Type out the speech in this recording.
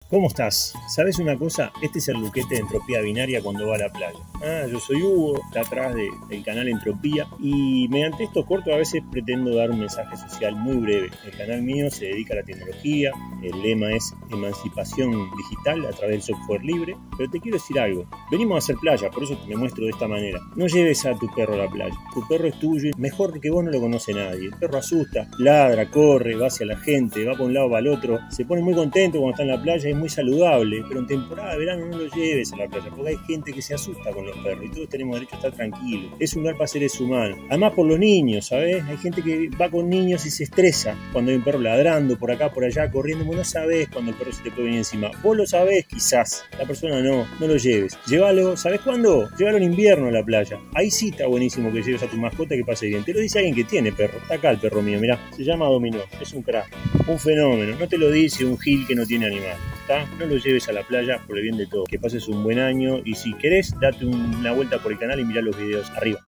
¿Cómo estás? ¿Sabes una cosa? Este es el Luquete de Entropía Binaria cuando va a la playa. Yo soy Hugo, está atrás del canal Entropía y mediante estos cortos a veces pretendo dar un mensaje social muy breve. El canal mío se dedica a la tecnología, el lema es emancipación digital a través del software libre, pero te quiero decir algo. Venimos a hacer playa, por eso me muestro de esta manera. No lleves a tu perro a la playa. Tu perro es tuyo y mejor que vos no lo conoce nadie. El perro asusta, ladra, corre, va hacia la gente, va por un lado, va al otro. Se pone muy contento cuando está en la playa, es muy saludable, pero en temporada de verano no lo lleves a la playa porque hay gente que se asusta con los perros y todos tenemos derecho a estar tranquilos. Es un lugar para seres humanos. Además por los niños, ¿sabes? Hay gente que va con niños y se estresa cuando hay un perro ladrando por acá, por allá, corriendo. Vos no sabés cuando el perro se te puede venir encima. Vos lo sabés quizás, la persona no lo lleves. Llévalo, ¿sabés cuándo? Llévalo en invierno a la playa. Ahí sí está buenísimo que lleves a tu mascota que pase bien. Te lo dice alguien que tiene perro. Está acá el perro mío, mirá. Se llama Dominó. Es un crack. Un fenómeno. No te lo dice un gil que no tiene animal. No lo lleves a la playa por el bien de todos. Que pases un buen año y si querés, date una vuelta por el canal y mirá los videos arriba.